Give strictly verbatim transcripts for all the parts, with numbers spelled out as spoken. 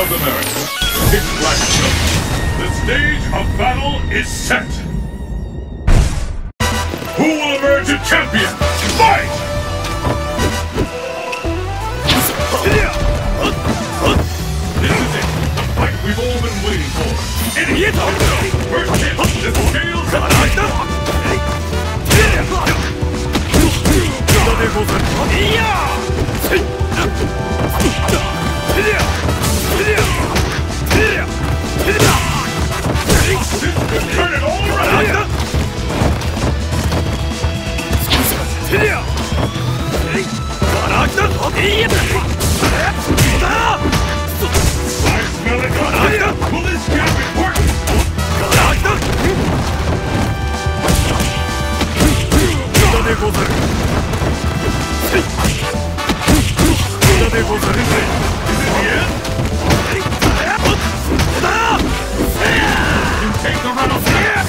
South America. Pitch black snow. The stage of battle is set. Who will emerge a champion? Fight! This is it. The fight we've all been waiting for. Idiot! First hit. The scales have this could turn it all around. I smell it. Will this champion work? Is it the end? You take the rattlesnake.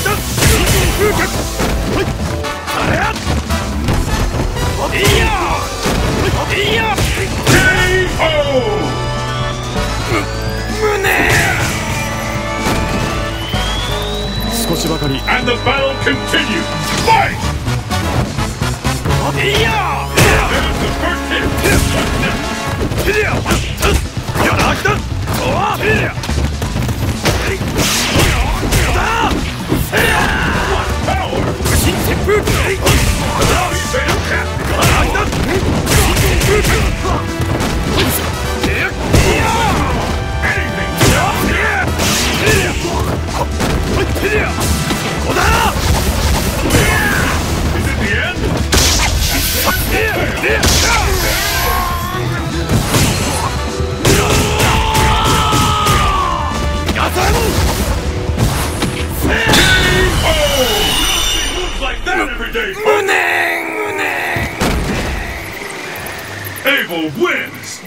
K O! And the battle continues. Fight! There's the first hit. What's next? What power! Is it the end? Moves like that every day. Abel wins.